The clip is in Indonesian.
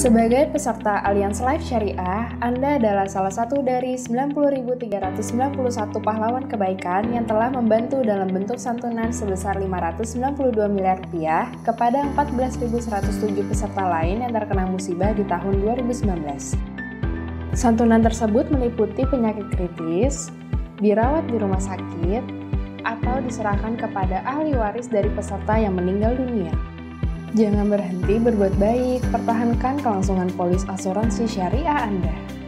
Sebagai peserta Aliansi Life Syariah, Anda adalah salah satu dari 90.391 pahlawan kebaikan yang telah membantu dalam bentuk santunan sebesar Rp592 miliar kepada 14.107 peserta lain yang terkena musibah di tahun 2019. Santunan tersebut meliputi penyakit kritis, dirawat di rumah sakit, atau diserahkan kepada ahli waris dari peserta yang meninggal dunia. Jangan berhenti berbuat baik, pertahankan kelangsungan polis asuransi syariah Anda.